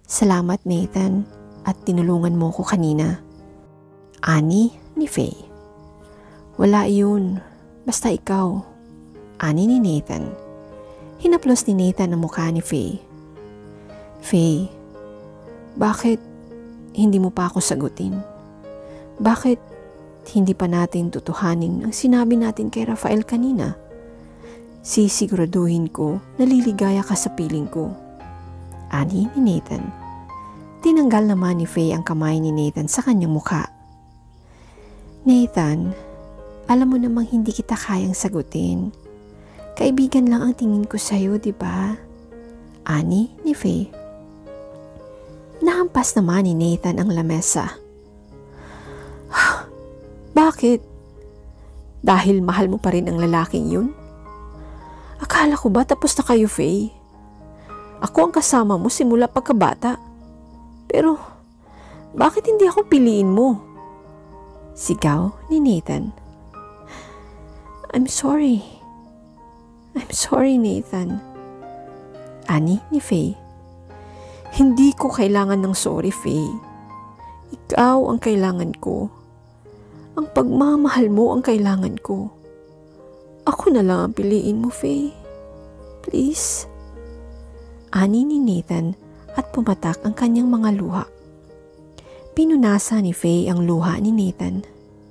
Salamat Nathan at tinulungan mo ko kanina. Ani ni Faye. Wala yun, basta ikaw. Ani ni Nathan. Hinaplos ni Nathan ang mukha ni Faye. Faye, bakit hindi mo pa ako sagutin? Bakit hindi pa natin tutuhanin ang sinabi natin kay Rafael kanina? Sisiguraduhin ko na liligaya ka sa piling ko. Ani ni Nathan. Tinanggal naman ni Faye ang kamay ni Nathan sa kanyang mukha. Nathan, alam mo namang hindi kita kayang sagutin. Kaibigan lang ang tingin ko sa'yo, di ba? Ani ni Faye. Nahampas naman ni Nathan ang lamesa. Bakit? Dahil mahal mo pa rin ang lalaking yun? Akala ko ba tapos na kayo, Faye? Ako ang kasama mo simula pagkabata. Pero, bakit hindi ako piliin mo? Sigaw ni Nathan. I'm sorry. I'm sorry, Nathan. Ani ni Faye. Hindi ko kailangan ng sorry, Faye. Ikaw ang kailangan ko. Ang pagmamahal mo ang kailangan ko. Ako na lang ang piliin mo, Faye. Please. Ani ni Nathan at pumatak ang kanyang mga luha. Pinunasa ni Faye ang luha ni Nathan.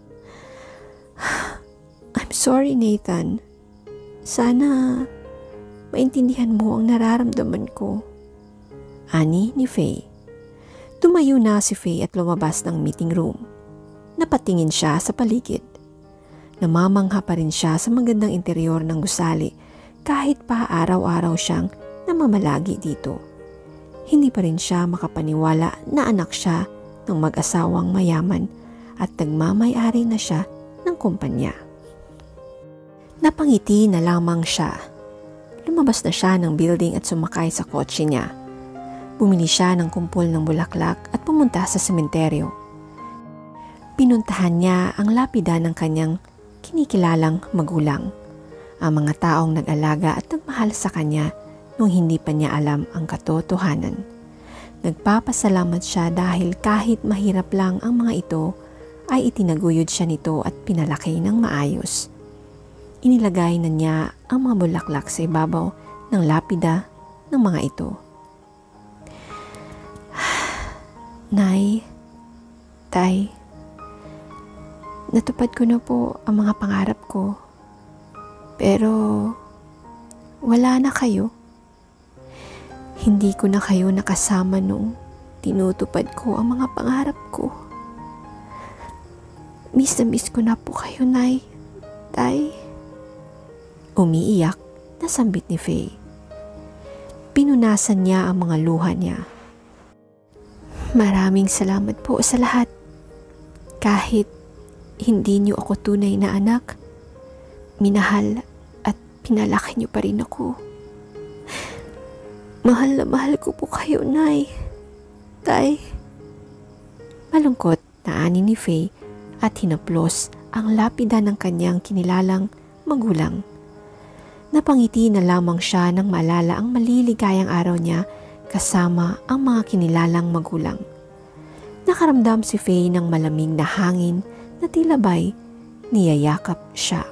I'm sorry, Nathan. Sana maintindihan mo ang nararamdaman ko. Ani ni Faye. Tumayo na si Faye at lumabas ng meeting room. Napatingin siya sa paligid. Namamangha pa rin siya sa magandang interior ng gusali kahit pa araw-araw siyang namamalagi dito. Hindi pa rin siya makapaniwala na anak siya ng mag-asawang mayaman at nagmamay-ari na siya ng kumpanya. Napangiti na lamang siya. Lumabas na siya ng building at sumakay sa kotse niya. Bumili siya ng kumpol ng bulaklak at pumunta sa sementeryo. Pinuntahan niya ang lapida ng kanyang kinikilalang magulang, ang mga taong nag-alaga at nagmahal sa kanya nung hindi pa niya alam ang katotohanan. Nagpapasalamat siya dahil kahit mahirap lang ang mga ito, ay itinaguyod siya nito at pinalaki ng maayos. Inilagay na niya ang mga bulaklak sa ibabaw ng lapida ng mga ito. Nay, Tay, natupad ko na po ang mga pangarap ko. Pero wala na kayo. Hindi ko na kayo nakasama nung tinutupad ko ang mga pangarap ko. Miss na miss ko na po kayo, Nay, Tay. Umiiyak na sambit ni Faye. Pinunasan niya ang mga luha niya. Maraming salamat po sa lahat. Kahit hindi niyo ako tunay na anak, minahal at pinalaki niyo pa rin ako. Mahal na mahal ko po kayo, Nay, Tay. Malungkot na ani ni Faye at hinaplos ang lapida ng kanyang kinilalang magulang. Napangiti na lamang siya nang maalala ang maliligayang araw niya kasama ang mga kinilalang magulang. Nakaramdam si Faye ng malamig na hangin na tila ba'y niyayakap siya.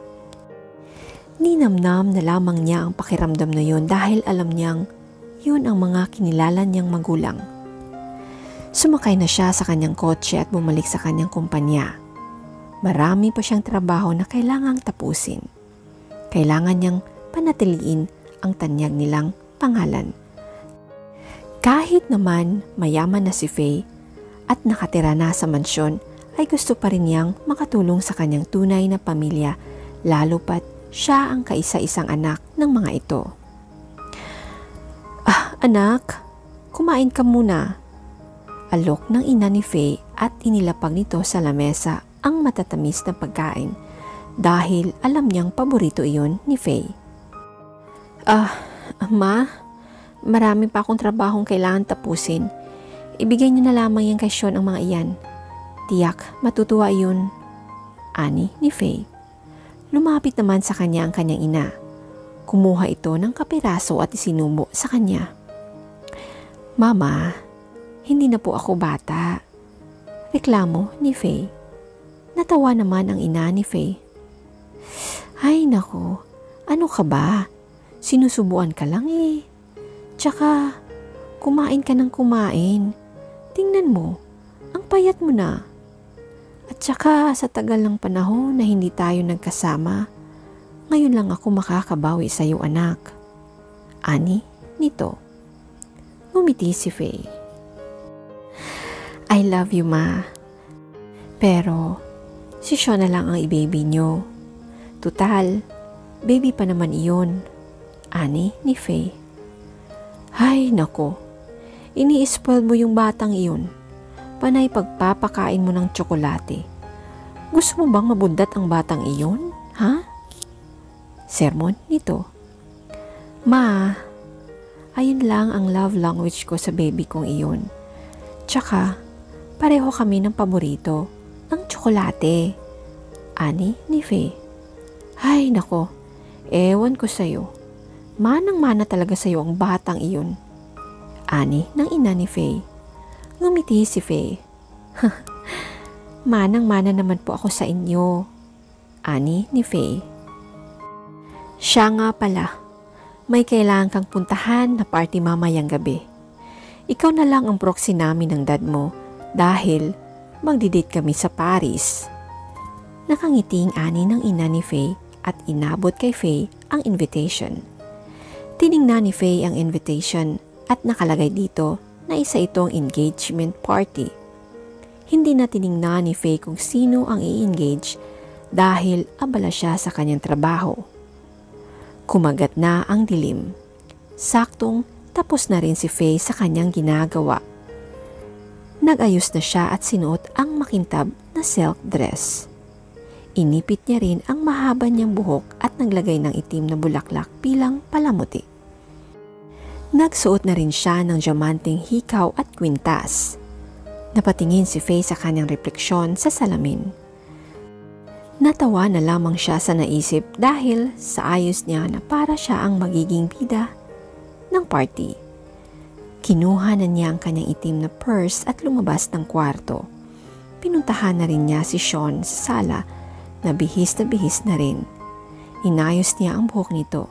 Ninamnam na lamang niya ang pakiramdam na yun dahil alam niyang yun ang mga kinilala niyang magulang. Sumakay na siya sa kanyang kotse at bumalik sa kanyang kumpanya. Marami pa siyang trabaho na kailangang tapusin. Kailangan niyang panatiliin ang tanyag nilang pangalan. Kahit naman mayaman na si Faye at nakatira na sa mansyon, ay gusto pa rin niyang makatulong sa kanyang tunay na pamilya, lalo pat siya ang kaisa-isang anak ng mga ito. Anak, kumain ka muna. Alok ng ina ni Faye at inilapag nito sa lamesa ang matatamis na pagkain dahil alam niyang paborito iyon ni Faye. Ma, marami pa akong trabahong kailangan tapusin. Ibigay niyo na lamang yan kay Sean ang mga iyan. Tiyak, matutuwa yun. Ani ni Faye. Lumapit naman sa kanya ang kanyang ina. Kumuha ito ng kapiraso at isinubo sa kanya. Mama, hindi na po ako bata. Reklamo ni Faye. Natawa naman ang ina ni Faye. Ay nako, ano ka ba? Sinusubuan ka lang eh. Tsaka, kumain ka ng kumain. Tingnan mo, ang payat mo na. At tsaka sa tagal ng panahon na hindi tayo nagkasama, ngayon lang ako makakabawi sa iyo anak. Ani nito. Ngumiti si Faye. I love you ma. Pero, si Sean na lang ang i-baby nyo. Tutal, baby pa naman iyon. Ani ni Faye. Ay nako, ini-spoil mo yung batang iyon. Panay pagpapakain mo ng tsokolate. Gusto mo bang mabundat ang batang iyon? Ha? Sermon nito. Ma, ayun lang ang love language ko sa baby kong iyon. Tsaka, pareho kami ng paborito, ang tsokolate. Ani ni Faye. Ay nako, ewan ko sa'yo. Manang-mana talaga sa'yo ang batang iyon. Ani ng ina ni Faye. Ngumiti si Faye. Manang-mana naman po ako sa inyo. Ani ni Faye. Siya nga pala, may kailangan kang puntahan na party mamayang gabi. Ikaw na lang ang proxy namin ng dad mo dahil magdi-date kami sa Paris. Nakangiting ani ng ina ni Faye at inabot kay Faye ang invitation. Tiningnan ni Faye ang invitation at nakalagay dito na isa itong engagement party. Hindi na tiningnan ni Faye kung sino ang i-engage dahil abala siya sa kanyang trabaho. Kumagat na ang dilim. Saktong tapos na rin si Faye sa kanyang ginagawa. Nag-ayos na siya at sinuot ang makintab na silk dress. Inipit niya rin ang mahaba niyang buhok at naglagay ng itim na bulaklak bilang palamuti. Nagsuot na rin siya ng diamanteng hikaw at kwintas. Napatingin si Faye sa kanyang refleksyon sa salamin. Natawa na lamang siya sa naisip dahil sa ayos niya na para siya ang magiging bida ng party. Kinuha na niya ang kanyang itim na purse at lumabas ng kwarto. Pinuntahan na rin niya si Sean sa sala na bihis na rin. Inayos niya ang buhok nito.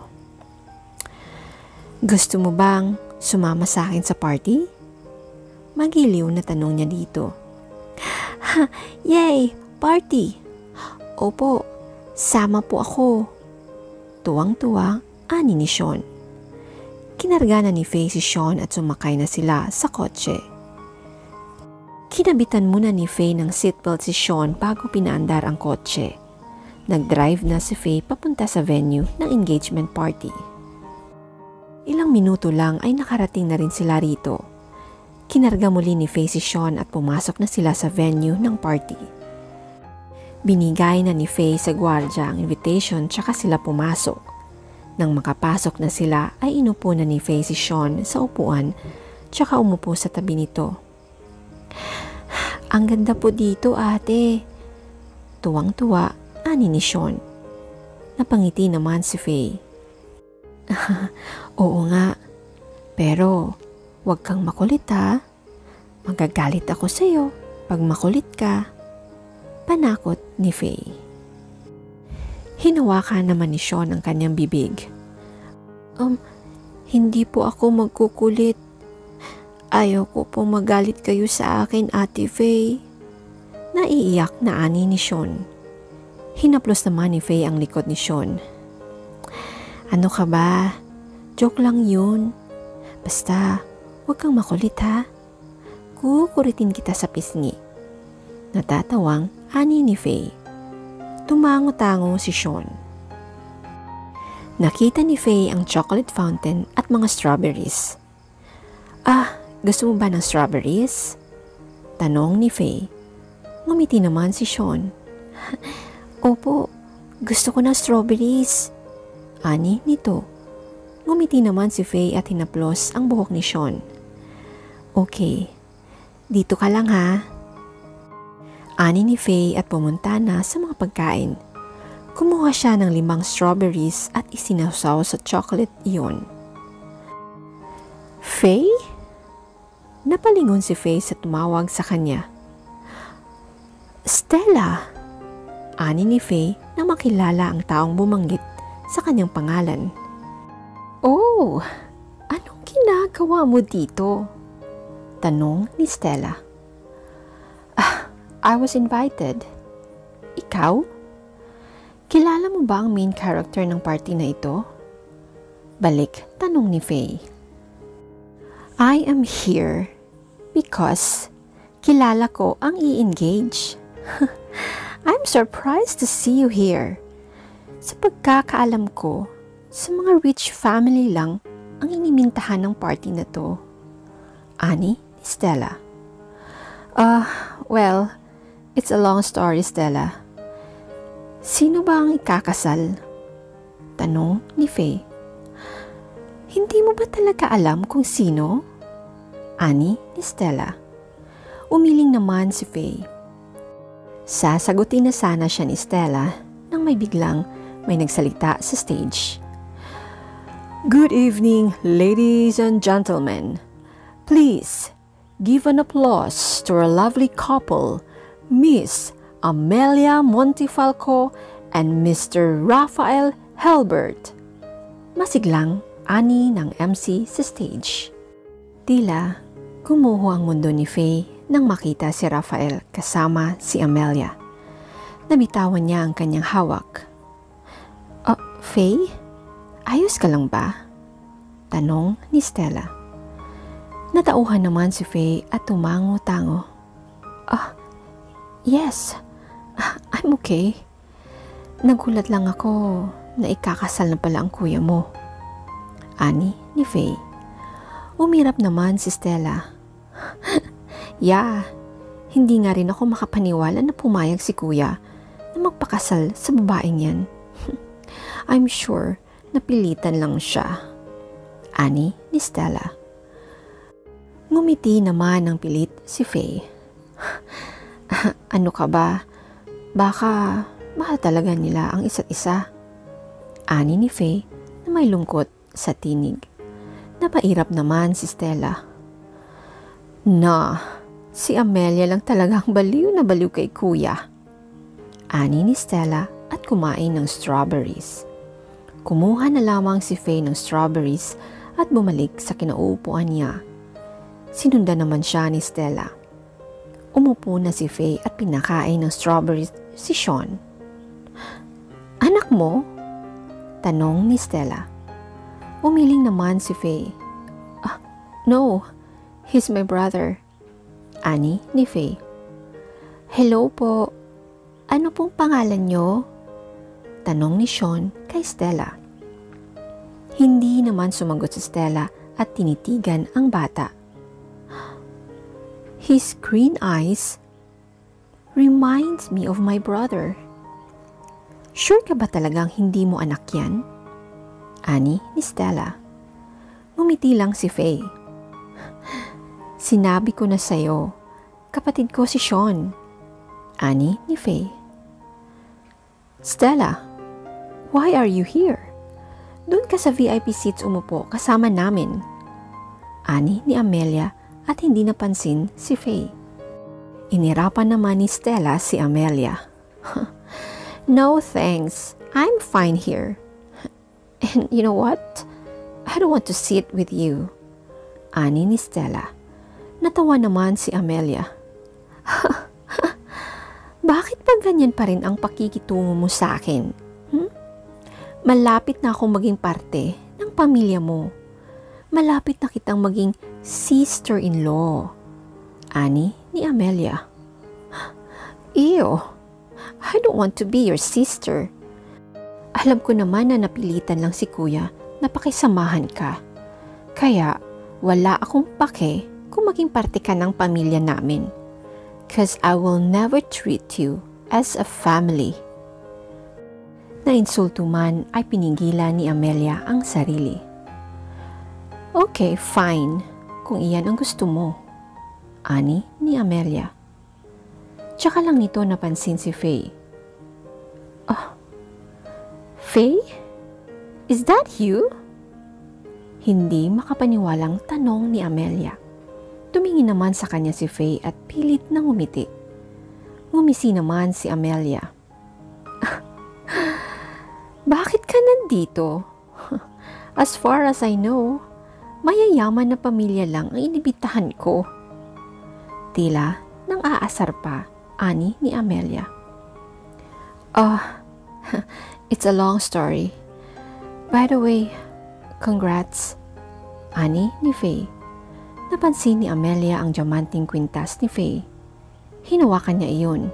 Gusto mo bang sumama sa akin sa party? Magiliw na tanong niya dito. Ha, yay! Party! Opo, sama po ako. Tuwang-tuwa, ani ni Sean. Kinarga na ni Faye si Sean at sumakay na sila sa kotse. Kinabitan muna ni Faye ng seatbelt si Sean bago pinaandar ang kotse. Nag-drive na si Faye papunta sa venue ng engagement party. Ilang minuto lang ay nakarating na rin sila rito. Kinarga muli ni Faye si Sean at pumasok na sila sa venue ng party. Binigay na ni Faye sa gwardiya ang invitation tsaka sila pumasok. Nang makapasok na sila ay inupo na ni Faye si Sean sa upuan tsaka umupo sa tabi nito. Ang ganda po dito ate. Tuwang-tuwa, ani ni Sean. Napangiti naman si Faye. Oo nga, pero huwag kang makulit ha. Magagalit ako sa'yo pag makulit ka. Panakot ni Faye. Hinawakan naman ni Sean ang kanyang bibig. Hindi po ako magkukulit. Ayoko po magalit kayo sa akin, Ate Faye. Naiiyak na ani ni Sean. Hinaplos naman ni Faye ang likod ni Sean. Ano ka ba? Joke lang yun. Basta, huwag kang makulit ha. Kukuritin kita sa pisngi. Natatawang ani ni Faye. Tumango-tango si Sean. Nakita ni Faye ang chocolate fountain at mga strawberries. Gusto mo ba ng strawberries? Tanong ni Faye. Ngumiti naman si Sean. Opo, gusto ko ng strawberries. Ani nito. Ngumiti naman si Faye at hinaplos ang buhok ni Sean. Okay, dito ka lang ha. Ani ni Faye at pumunta na sa mga pagkain. Kumuha siya ng 5 strawberries at isinawsaw sa chocolate iyon. Faye? Napalingon si Faye sa tumawag sa kanya. Stella! Ani ni Faye nang makilala ang taong bumanggit sa kanyang pangalan. Oh, anong ginagawa mo dito? Tanong ni Stella. I was invited. Ikaw? Kilala mo ba ang main character ng party na ito? Balik tanong ni Faye. I am here because kilala ko ang i-engage. I'm surprised to see you here. Sa pagkakaalam ko, sa mga rich family lang ang inimintahan ng party na to. Ani ni Stella. Well, it's a long story, Stella. Sino ba ang ikakasal? Tanong ni Faye. Hindi mo ba talaga alam kung sino? Ani ni Stella. Umiling naman si Faye. Sasagutin na sana siya ni Stella nang may biglang may nagsalita sa stage. Good evening, ladies and gentlemen. Please, give an applause to our lovely couple, Miss Amelia Montifalco and Mr. Rafael Helbert. Masiglang ani ng MC sa stage. Tila, gumuho ang mundo ni Faye nang makita si Rafael kasama si Amelia. Nabitawan niya ang kanyang hawak. Faye? Ayos ka lang ba? Tanong ni Stella. Natauhan naman si Faye at tumango-tango. Yes, I'm okay. Nagulat lang ako na ikakasal na pala ang kuya mo. Ani ni Faye. Umirap naman si Stella. Yeah, hindi nga rin ako makapaniwala na pumayag si kuya na magpakasal sa babaeng yan. I'm sure napilitan lang siya. Ani ni Stella. Ngumiti naman ng pilit si Faye. Ano ka ba? Baka mahal talaga nila ang isa't isa. Ani ni Faye na may lungkot sa tinig. Napairap naman si Stella. Si Amelia lang talagang baliw na baliw kay kuya. Ani ni Stella at kumain ng strawberries. Kumuha na lamang si Faye ng strawberries at bumalik sa kinauupuan niya. Sinundan naman siya ni Stella. Umupo na si Faye at pinakain ng strawberries si Sean. Anak mo? Tanong ni Stella. Umiling naman si Faye. No, he's my brother. Ani ni Faye. Hello po. Ano pong pangalan niyo? Tanong ni Sean kay Stella. Hindi naman sumagot si Stella at tinitigan ang bata. His green eyes reminds me of my brother. Sure ka ba talagang hindi mo anak yan? Ani ni Stella. Ngumiti lang si Faye. Sinabi ko na sa'yo, kapatid ko si Sean. Ani ni Faye. Stella, why are you here? Doon ka sa VIP seats umupo kasama namin. Ani ni Amelia at hindi napansin si Faye. Inirapan naman ni Stella si Amelia. No thanks, I'm fine here. And you know what? I don't want to sit with you. Ani ni Stella. Natawa naman si Amelia. Bakit ba ganyan pa rin ang pakikitungo mo sa akin? Malapit na akong maging parte ng pamilya mo. Malapit na kitang maging sister-in-law. Ani ni Amelia. Ew, I don't want to be your sister. Alam ko naman na napilitan lang si kuya na pakisamahan ka. Kaya wala akong pake kung maging parte ka ng pamilya namin. 'Cause I will never treat you as a family. Nainsulto man ay pinigilan ni Amelia ang sarili. Okay, fine. Kung iyan ang gusto mo. Ani ni Amelia. Tsaka lang nito napansin si Faye. Faye? Is that you? Hindi makapaniwalang tanong ni Amelia. Tumingin naman sa kanya si Faye at pilit na ngumiti. Ngumisi naman si Amelia. Bakit ka nandito? As far as I know, mayayaman na pamilya lang ang inibitahan ko. Tila nang aasar pa, ani ni Amelia. It's a long story. By the way, congrats, ani ni Faye. Napansin ni Amelia ang diamanting kwintas ni Faye. Hinawakan niya iyon.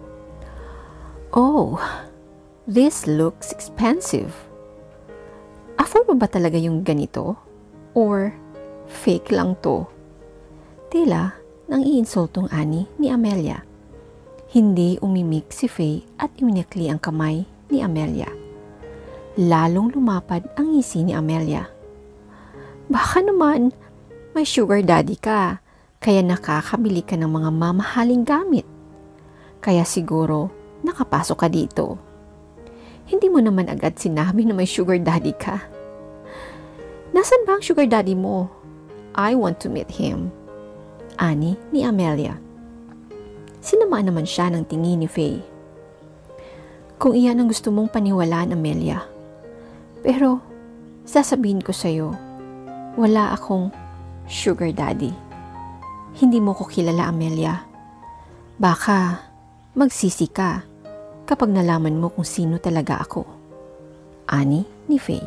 Oh, this looks expensive. Afford mo ba talaga yung ganito? Or fake lang to? Tila nang iinsultong ani ni Amelia. Hindi umimik si Faye at iminikli ang kamay ni Amelia. Lalong lumapad ang ngisi ni Amelia. Baka naman may sugar daddy ka, kaya nakakabili ka ng mga mamahaling gamit. Kaya siguro nakapasok ka dito. Hindi mo naman agad sinabi na may sugar daddy ka. Nasaan ba ang sugar daddy mo? I want to meet him. Ani ni Amelia. Sinama naman siya ng tingin ni Faye. Kung iyan ang gusto mong paniwalaan, Amelia. Pero sasabihin ko sa'yo, wala akong sugar daddy. Hindi mo ko kilala, Amelia. Baka magsisi ka kapag nalaman mo kung sino talaga ako. Ani ni Faye.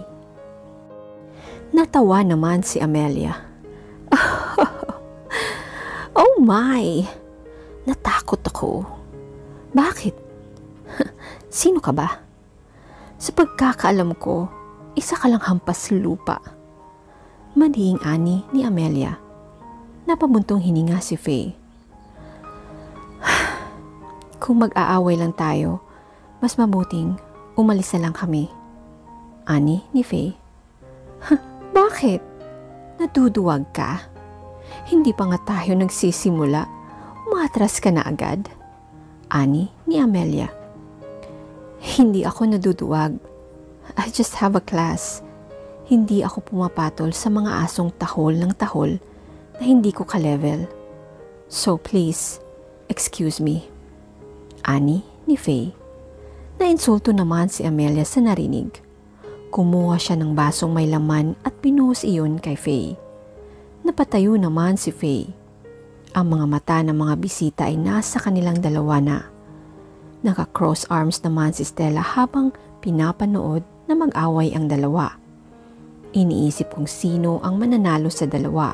Natawa naman si Amelia. Oh my! Natakot ako. Bakit? Sino ka ba? Sa pagkakaalam ko, isa ka lang hampas lupa. Madihing ani ni Amelia. Napabuntong hininga si Faye. Kung mag-aaway lang tayo, mas mabuting umalis na lang kami. Ani ni Faye. Bakit? Naduduwag ka? Hindi pa nga tayo nagsisimula. Umatras ka na agad. Ani ni Amelia. Hindi ako naduduwag. I just have a class. Hindi ako pumapatol sa mga asong tahol ng tahol na hindi ko ka-level. So please, excuse me. Ani ni Faye. Nainsulto naman si Amelia sa narinig. Kumuha siya ng basong may laman at pinuhos iyon kay Faye. Napatayo naman si Faye. Ang mga mata ng mga bisita ay nasa kanilang dalawa na. Naka-cross arms naman si Stella habang pinapanood na mag-away ang dalawa. Iniisip kung sino ang mananalo sa dalawa.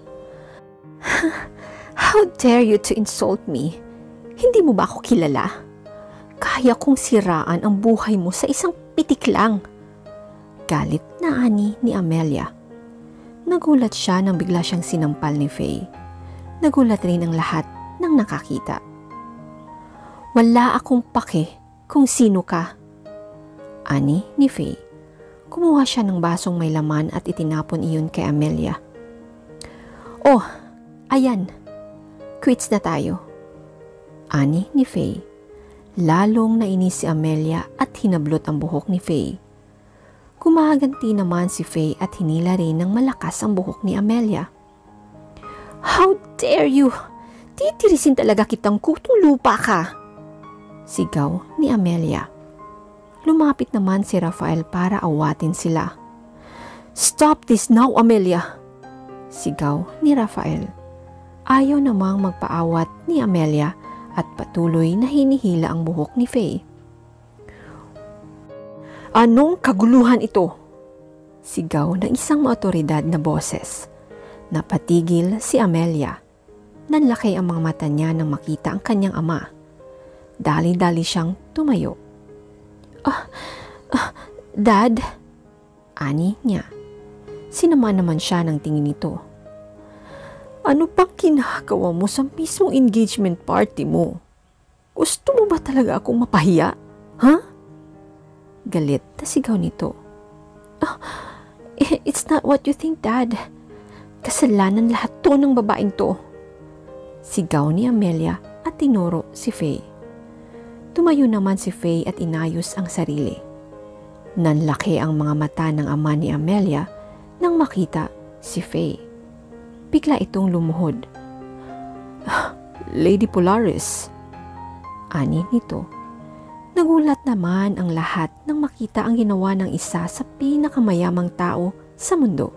How dare you to insult me? Hindi mo ba ako kilala? Kaya kong siraan ang buhay mo sa isang pitik lang. Galit na ani ni Amelia. Nagulat siya nang bigla siyang sinampal ni Faye. Nagulat rin ang lahat ng nakakita. Wala akong pake kung sino ka. Ani ni Faye. Kumuha siya ng basong may laman at itinapon iyon kay Amelia. Oh, ayan. Quits na tayo. Ani ni Faye. Lalong nainis si Amelia at hinablot ang buhok ni Faye. Kumaganti naman si Faye at hinila rin ng malakas ang buhok ni Amelia. How dare you! Titirisin talaga kitang kutulupa ka! Sigaw ni Amelia. Lumapit naman si Rafael para awatin sila. Stop this now, Amelia! Sigaw ni Rafael. Ayaw namang magpaawat ni Amelia at patuloy na hinihila ang buhok ni Faye. Anong kaguluhan ito? Sigaw ng isang maotoridad na boses. Napatigil si Amelia. Nanlaki ang mga mata niya nang makita ang kanyang ama. Dali-dali siyang tumayo. Dad? Ani niya. Sinama naman siya ng tingin nito. Ano pang ginagawa mo sa mismong engagement party mo? Gusto mo ba talaga akong mapahiya? Ha? Galit na sigaw nito. It's not what you think, Dad. Kasalanan lahat to ng babaeng to. Sigaw ni Amelia at tinuro si Faye. Tumayo naman si Faye at inayos ang sarili. Nanlaki ang mga mata ng ama ni Amelia nang makita si Faye. Bigla itong lumuhod Lady Polaris. Ani nito. Nagulat naman ang lahat nang makita ang ginawa ng isa sa pinakamayamang tao sa mundo.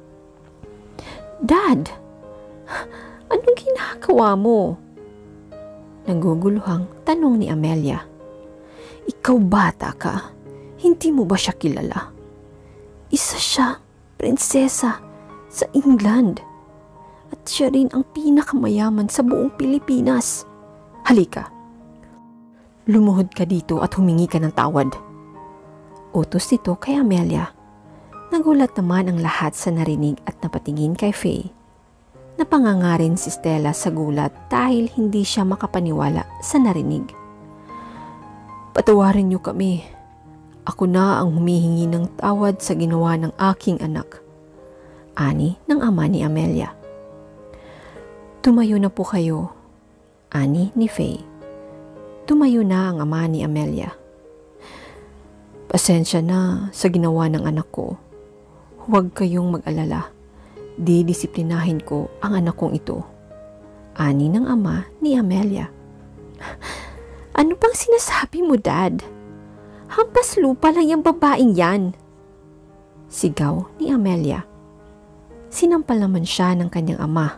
Dad, anong ginagawa mo? Naguguluhang tanong ni Amelia. Ikaw bata ka, hindi mo ba siya kilala? Isa siya, prinsesa sa England. At siya rin ang pinakamayaman sa buong Pilipinas. Halika. Lumuhod ka dito at humingi ka ng tawad. Utos nito kay Amelia. Nagulat naman ang lahat sa narinig at napatingin kay Faye. Napangangarin si Stella sa gulat dahil hindi siya makapaniwala sa narinig. Patawarin niyo kami. Ako na ang humihingi ng tawad sa ginawa ng aking anak. Ani ng ama ni Amelia. Tumayo na po kayo. Ani ni Faye. Tumayo na ang ama ni Amelia. Pasensya na sa ginawa ng anak ko. Huwag kayong mag-alala. Didisiplinahin ko ang anak kong ito. Ani ng ama ni Amelia. Ano bang sinasabi mo, Dad? Hampas lupa lang yung babaeng yan. Sigaw ni Amelia. Sinampal naman siya ng kanyang ama.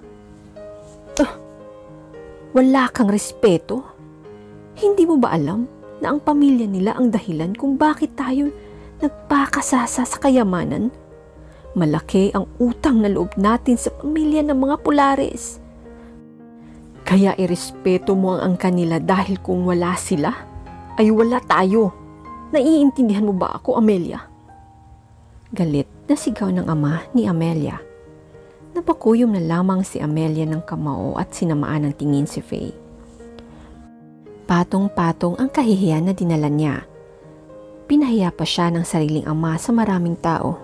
Wala kang respeto? Hindi mo ba alam na ang pamilya nila ang dahilan kung bakit tayo nagpakasasa sa kayamanan? Malaki ang utang na loob natin sa pamilya ng mga Polaris. Kaya irespeto mo ang kanila dahil kung wala sila, ay wala tayo. Naiintindihan mo ba ako, Amelia? Galit na sigaw ng ama ni Amelia. Napakuyom na lamang si Amelia ng kamao at sinamaan ng tingin si Faye. Patong-patong ang kahihiyan na dinala niya. Pinahiya pa siya ng sariling ama sa maraming tao.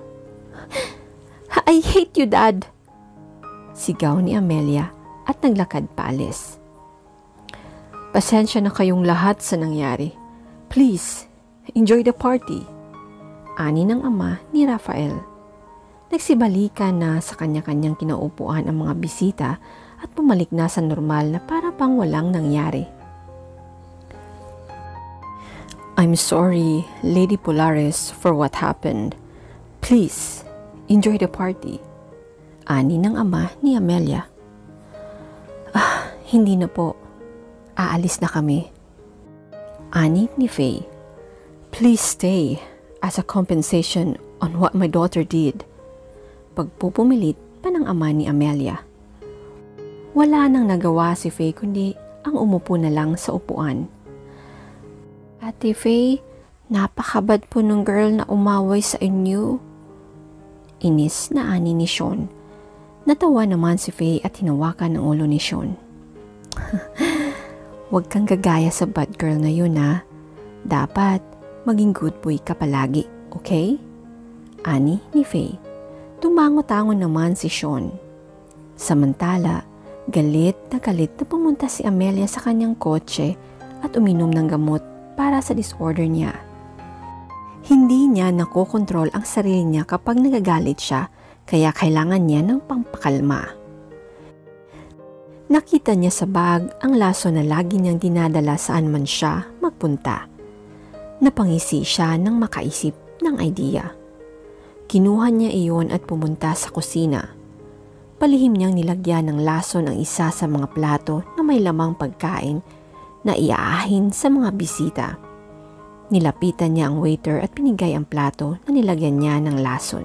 I hate you, Dad! Sigaw ni Amelia at naglakad paalis. Pasensya na kayong lahat sa nangyari. Please, enjoy the party. Ani ng ama ni Rafael. Nagsibalikan na sa kanya-kanyang kinaupuan ang mga bisita at bumalik na sa normal na para pang walang nangyari. I'm sorry, Lady Polaris, for what happened. Please, enjoy the party. Ani ng ama ni Amelia. Hindi na po. Aalis na kami. Ani ni Faye. Please stay as a compensation on what my daughter did. Pagpupumilit pa ng ama ni Amelia. Wala nang nagawa si Faye kundi ang umupo na lang sa upuan. Ate Faye, napakabad po ng girl na umaway sa inyo. Inis na ani ni Sean. Natawa naman si Faye at hinawakan ng ulo ni Sean. Huwag kang gagaya sa bad girl na yun ha. Dapat maging good boy ka palagi, okay? Ani ni Faye. Tumango-tango naman si Sean. Samantala, galit na pumunta si Amelia sa kanyang kotse at uminom ng gamot para sa disorder niya. Hindi niya nakokontrol ang sarili niya kapag nagagalit siya, kaya kailangan niya ng pampakalma. Nakita niya sa bag ang laso na lagi niyang dinadala saan man siya magpunta. Napangisi siya nang makaisip ng idea. Kinuha niya iyon at pumunta sa kusina. Palihim niyang nilagyan ng laso ng isa sa mga plato na may lamang pagkain na iaahin sa mga bisita. Nilapitan niya ang waiter at pinigay ang plato na nilagyan niya ng lason.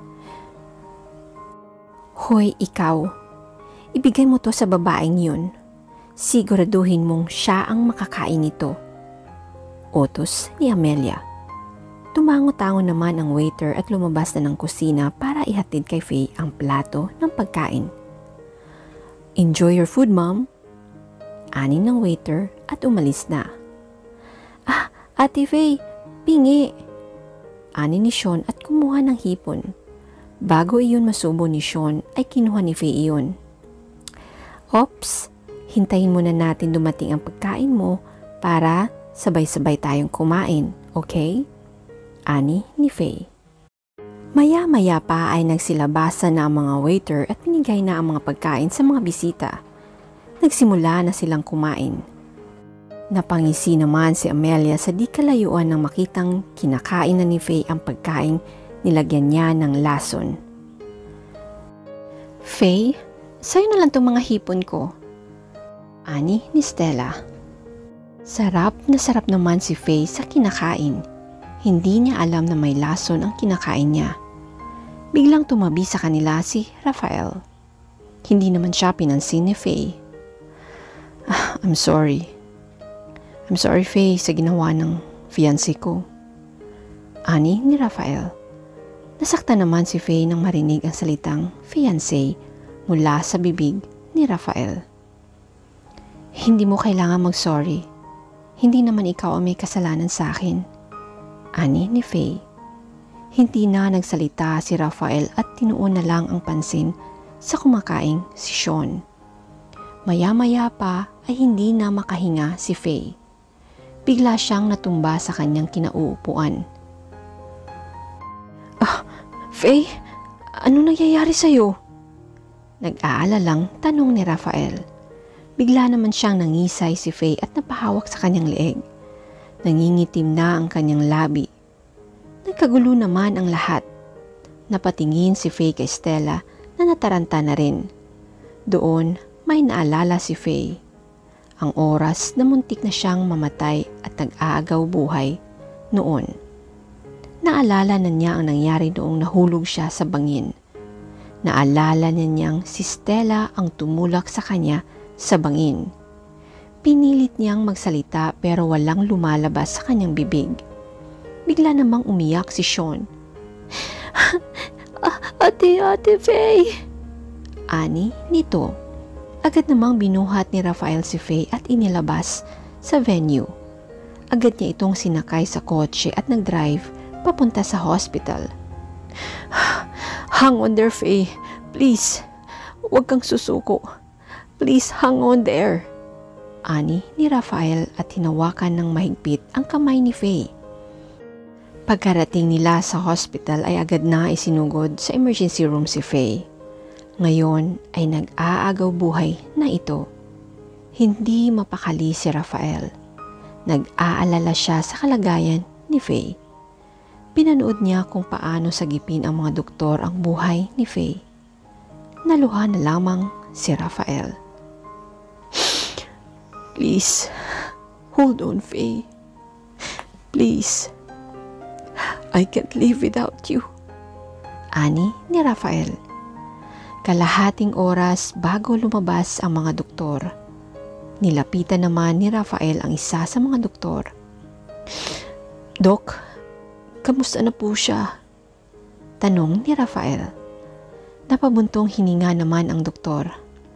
Hoy, ikaw. Ibigay mo to sa babaeng yun. Siguraduhin mong siya ang makakain nito. Utos ni Amelia. Tumango-tango naman ang waiter at lumabas na ng kusina para ihatid kay Faye ang plato ng pagkain. Enjoy your food, Mom. Ani ng waiter at umalis na. Ate Faye, pingi. Ani ni Sean at kumuha ng hipon. Bago iyon masubo ni Sean ay kinuha ni Faye iyon. Ops, hintayin muna natin dumating ang pagkain mo para sabay-sabay tayong kumain, okay? Ani ni Faye. Maya-maya pa ay nagsilabasan na ang mga waiter at pinigay na ang mga pagkain sa mga bisita. nagsimula na silang kumain. Napangisi naman si Amelia sa di kalayuan nang makitang kinakain na ni Faye ang pagkain nilagyan niya ng lason. "Faye, sa'yo na lang itong mga hipon ko," ani ni Stella. Sarap naman si Faye sa kinakain. Hindi niya alam na may lason ang kinakain niya. Biglang tumabi sa kanila si Rafael. Hindi naman siya pinansin ni Faye. I'm sorry Faye sa ginawa ng fiancé ko," ani ni Rafael. Nasaktan naman si Faye nang marinig ang salitang fiancé mula sa bibig ni Rafael. "Hindi mo kailangan mag-sorry. Hindi naman ikaw ang may kasalanan sa akin," ani ni Faye. Hindi na nagsalita si Rafael at tinuon na lang ang pansin sa kumakaing si Sean. Maya-maya pa ay hindi na makahinga si Faye. Bigla siyang natumba sa kanyang kinauupuan. "Faye, ano nangyayari sa'yo?" Nag-aalalang tanong ni Rafael. Bigla naman siyang nangisay si Faye at napahawak sa kanyang leeg. Nangingitim na ang kanyang labi. Nagkagulo naman ang lahat. Napatingin si Faye kay Stella na nataranta na rin. Doon may naalala si Faye. Ang oras na muntik na siyang mamatay at nag-aagaw buhay noon. Naalala na niya ang nangyari noong nahulog siya sa bangin. Naalala na niyang si Stella ang tumulak sa kanya sa bangin. Pinilit niyang magsalita pero walang lumalabas sa kanyang bibig. Bigla namang umiyak si Sean. Ate Faye," ani nito. Agad namang binuhat ni Rafael si Faye at inilabas sa venue. Agad niya itong sinakay sa kotse at nag-drive papunta sa hospital. "Hang on there, Faye. Please, huwag kang susuko. Please hang on there," ani ni Rafael at hinawakan ng mahigpit ang kamay ni Faye. Pagkarating nila sa hospital ay agad na isinugod sa emergency room si Faye. Ngayon ay nag-aagaw buhay na ito. Hindi mapakali si Rafael. Nag-aalala siya sa kalagayan ni Faye. Pinanood niya kung paano sagipin ang mga doktor ang buhay ni Faye. Naluha na lamang si Rafael. "Please, hold on, Faye. Please, I can't live without you," ani ni Rafael. Kalahating oras bago lumabas ang mga doktor. Nilapitan naman ni Rafael ang isa sa mga doktor. "Dok, kamusta na po siya?" tanong ni Rafael. Napabuntong hininga naman ang doktor.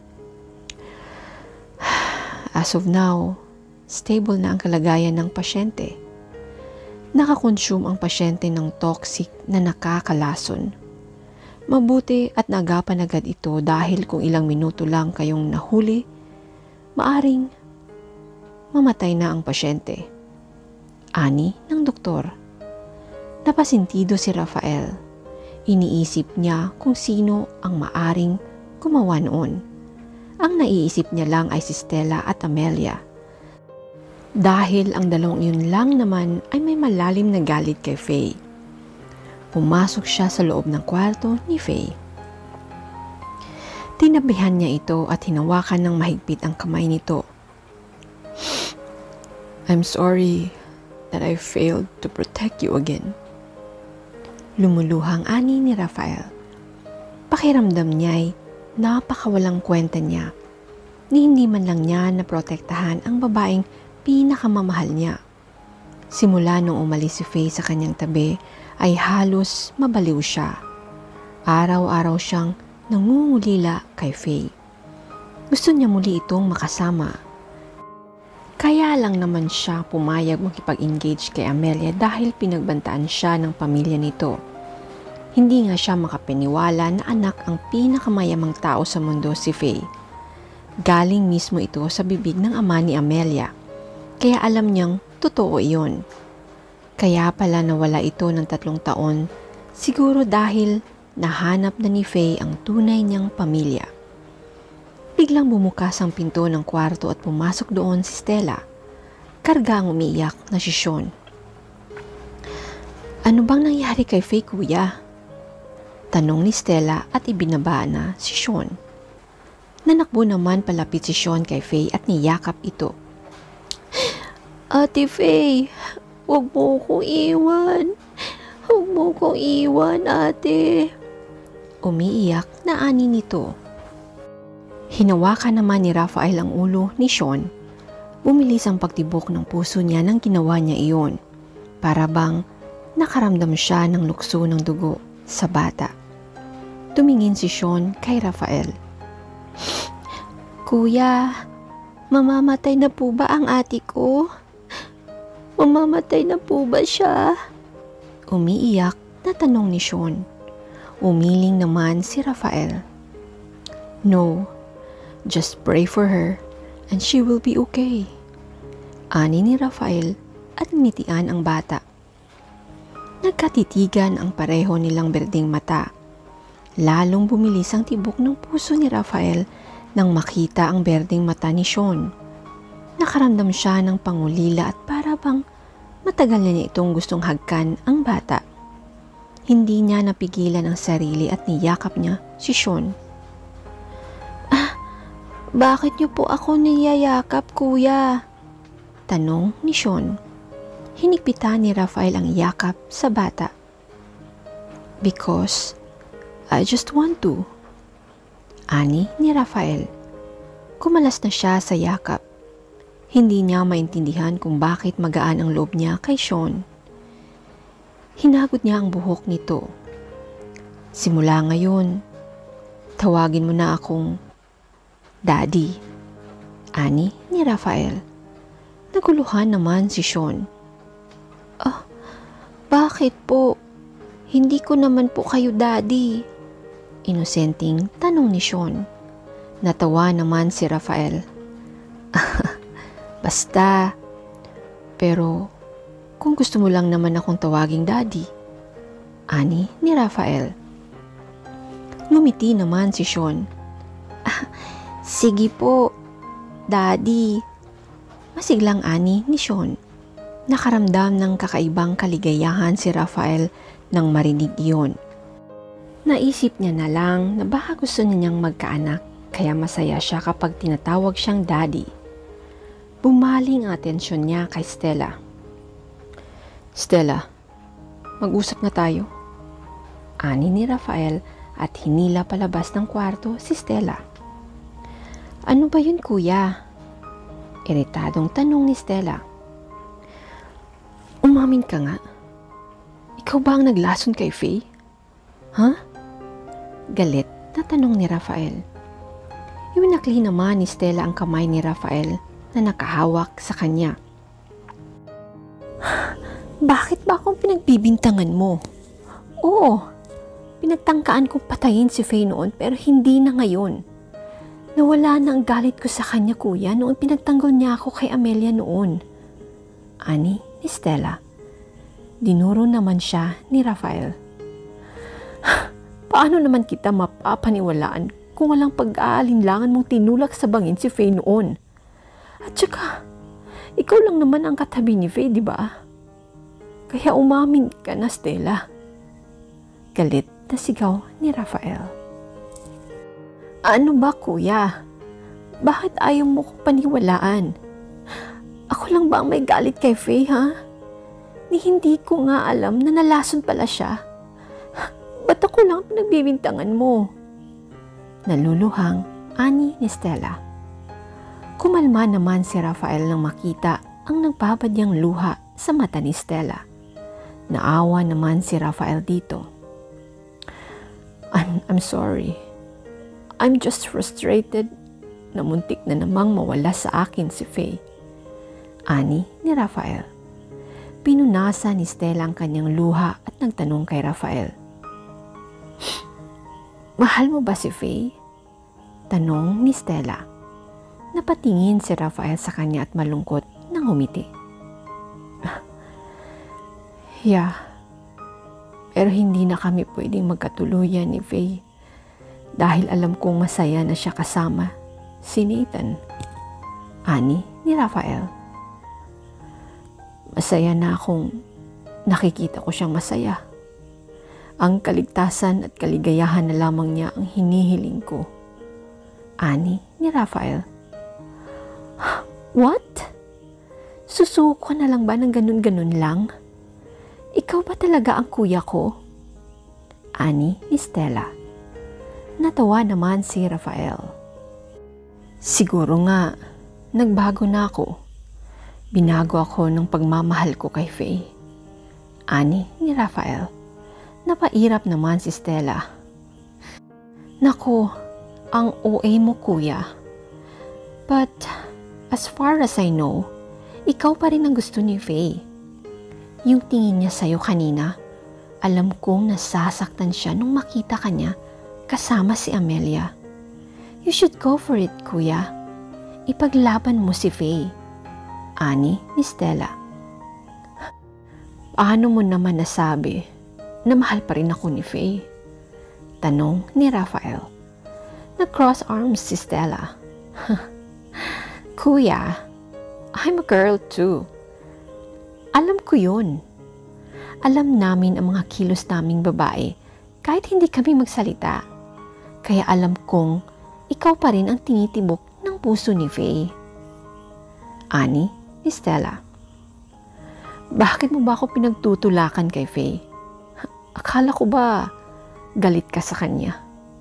"As of now, stable na ang kalagayan ng pasyente. Nakakonsume ang pasyente ng toxic na nakakalason. Mabuti at nagapan agad ito dahil kung ilang minuto lang kayong nahuli, maaring mamatay na ang pasyente," ani ng doktor. Napasintido si Rafael. Iniisip niya kung sino ang maaring gumawa noon. Ang naiisip niya lang ay si Stella at Amelia. Dahil ang dalawang yun lang naman ay may malalim na galit kay Faye. Pumasok siya sa loob ng kwarto ni Faye. Tinabihan niya ito at hinawakan ng mahigpit ang kamay nito. "I'm sorry that I failed to protect you again," lumuluhang ani ni Rafael. Pakiramdam niya'y napakawalang kwenta niya. Ni hindi man lang niya naprotektahan ang babaeng pinakamamahal niya. Simula nung umalis si Faye sa kanyang tabi, ay halos mabaliw siya. Araw-araw siyang nangungulila kay Faye. Gusto niya muli itong makasama. Kaya lang naman siya pumayag makipag-engage kay Amelia dahil pinagbantaan siya ng pamilya nito. Hindi nga siya makapaniwala na anak ang pinakamayamang tao sa mundo si Faye. Galing mismo ito sa bibig ng ama ni Amelia. Kaya alam niyang totoo iyon. Kaya pala nawala ito ng 3 taon, siguro dahil nahanap na ni Faye ang tunay niyang pamilya. Bigla Biglang bumukas ang pinto ng kwarto at pumasok doon si Stella. Karga ang umiiyak na si Sean. Ano bang nangyari kay Faye, kuya? Tanong ni Stella at ibinaba na si Sean. Nanakbo naman palapit si Sean kay Faye at niyakap ito. Ate Faye, huwag mo ko iwan. Huwag mo ko iwan, ate. Umiiyak na ani nito. Hinawakan naman ni Rafael ang ulo ni Sean. Bumilis ang pagtibok ng puso niya nang ginawa niya iyon. Para bang nakaramdam siya ng lukso ng dugo sa bata. Tumingin si Sean kay Rafael. Kuya, mamamatay na po ba ang ate ko? Mamamatay na po ba siya? Umiiyak na tanong ni Sean. Umiling naman si Rafael. No, just pray for her and she will be okay. Ani ni Rafael at ngitian ang bata. Nagkatitigan ang pareho nilang berdeng mata. Lalong bumilis ang tibok ng puso ni Rafael nang makita ang berdeng mata ni Sean. Nakaramdam siya ng pangulila at para bang matagal na niya itong gustong hagkan ang bata. Hindi niya napigilan ang sarili at niyakap niya si Sean. Bakit niyo po ako niyayakap, kuya? Tanong ni Sean. Hinigpitan ni Rafael ang yakap sa bata. Because I just want to. Ani ni Rafael. Kumalas na siya sa yakap. Hindi niya maintindihan kung bakit magaan ang loob niya kay Sean. Hinagot niya ang buhok nito. Simula ngayon, tawagin mo na akong Daddy. Ani ni Rafael. Naguluhan naman si Sean. Bakit po? Hindi ko naman po kayo daddy. Inosenteng tanong ni Sean. Natawa naman si Rafael. Basta. Pero kung gusto mo lang naman akong tawaging daddy. Ani ni Rafael. Ngumiti naman si Sean. Sige po, daddy. Masiglang ani ni Sean. Nakaramdam ng kakaibang kaligayahan si Rafael nang marinig iyon. Naisip niya na lang na baka gusto niyang magkaanak kaya masaya siya kapag tinatawag siyang daddy. Bumaling ang atensyon niya kay Stella. Stella, mag-usap na tayo. Ani ni Rafael at hinila palabas ng kwarto si Stella. Ano ba yun, kuya? Iritadong tanong ni Stella. Umamin ka nga. Ikaw ba ang naglason kay Faye? Ha? Galit na tanong ni Rafael. Iwinakli naman ni Stella ang kamay ni Rafael na nakahawak sa kanya. Bakit ba akong pinagbibintangan mo? Oo, pinagtangkaan kong patayin si Faye noon pero hindi na ngayon. Nawala na ang galit ko sa kanya, kuya, noon pinagtanggol niya ako kay Amelia noon. Ani ni Stella. Dinuro naman siya ni Rafael. Paano naman kita mapapaniwalaan kung walang pag-aalinlangan mong tinulak sa bangin si Faye noon? At saka, ikaw lang naman ang katabi ni Faye, di ba? Kaya umamin ka na, Stella. Galit na sigaw ni Rafael. Ano ba, kuya? Bakit ayaw mo kong paniwalaan? Ako lang ba ang may galit kay Faye, ha? Ni hindi ko nga alam na nalason pala siya. Ba't ako lang pinagbibintangan mo? Naluluhang ani ni Stella. Kumalma naman si Rafael nang makita ang nagbabadyang luha sa mata ni Stella. Naawa naman si Rafael dito. I'm sorry. I'm just frustrated na muntik na namang mawala sa akin si Faye. Ani ni Rafael. Pinunasa ni Stella ang kanyang luha at nagtanong kay Rafael. Mahal mo ba si Faye? Tanong ni Stella. Napatingin si Rafael sa kanya at malungkot nang humiti. Yeah, pero hindi na kami pwedeng magkatuluyan ni Faye. Dahil alam kong masaya na siya kasama Si Nathan, ani ni Rafael. Masaya na akong nakikita ko siyang masaya. Ang kaligtasan at kaligayahan na lamang niya ang hinihiling ko. Ani ni Rafael. What? Susuko na lang ba ng ganun-ganun lang? Ikaw ba talaga ang kuya ko? Ani ni Stella. Natawa naman si Rafael. Siguro nga, nagbago na ako. Binago ako ng pagmamahal ko kay Faye. Ani ni Rafael. Napairap naman si Stella. Nako, ang OA mo kuya. But, as far as I know, ikaw pa rin ang gusto ni Faye. Yung tingin niya sa'yo kanina, alam kong nasasaktan siya nung makita ka niya kasama si Amelia. You should go for it, kuya. Ipaglaban mo si Faye. Ani ni Stella. Paano mo naman nasabi na mahal pa rin ako ni Faye? Tanong ni Rafael. Nag-cross arms si Stella. Kuya, I'm a girl too. Alam ko yun. Alam namin ang mga kilos naming babae kahit hindi kami magsalita. Kaya alam kong ikaw pa rin ang tinitibok ng puso ni Faye. Ani ni Stella. Bakit mo ba ako pinagtutulakan kay Faye? Akala ko ba galit ka sa kanya?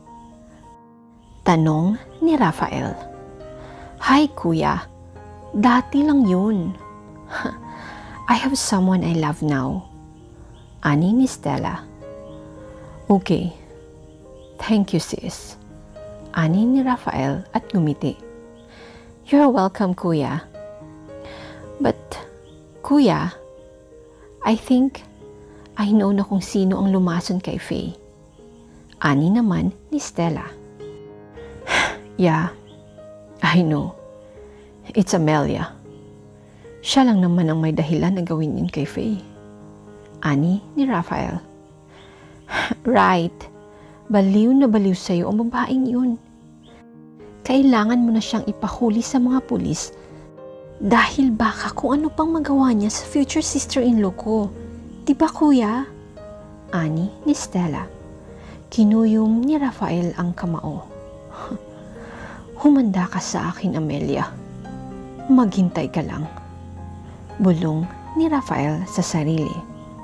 Tanong ni Rafael. Hi kuya, dati lang yun. I have someone I love now. Ani ni Stella. Okay. Thank you sis. Ani ni Rafael at ngumiti. You're welcome kuya. But, kuya, I think I know na kung sino ang lumason kay Faye. Ani naman ni Stella. Yeah, I know. It's Amelia. Siya lang naman ang may dahilan na gawin yun kay Faye. Ani ni Rafael. Right. Baliw na baliw sa'yo ang babaeng yun. Kailangan mo na siyang ipahuli sa mga pulis dahil baka kung ano pang magawa niya sa future sister-in-law ko. Diba kuya? Ani ni Stella. Kinuyom ni Rafael ang kamao. Humanda ka sa akin, Amelia. Maghintay ka lang. Bulong ni Rafael sa sarili.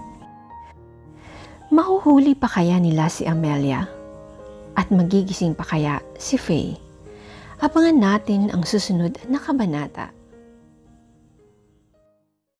Mahuhuli pa kaya nila si Amelia? At magigising pa kaya si Faye? Abangan natin ang susunod na kabanata.